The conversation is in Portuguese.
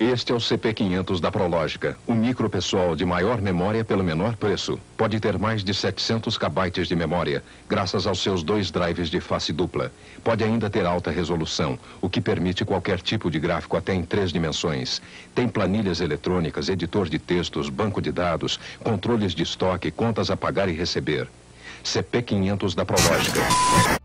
Este é o CP500 da Prológica, o micropessoal de maior memória pelo menor preço. Pode ter mais de 700 KB de memória, graças aos seus 2 drives de face dupla. Pode ainda ter alta resolução, o que permite qualquer tipo de gráfico até em 3 dimensões. Tem planilhas eletrônicas, editor de textos, banco de dados, controles de estoque, contas a pagar e receber. CP500 da Prológica.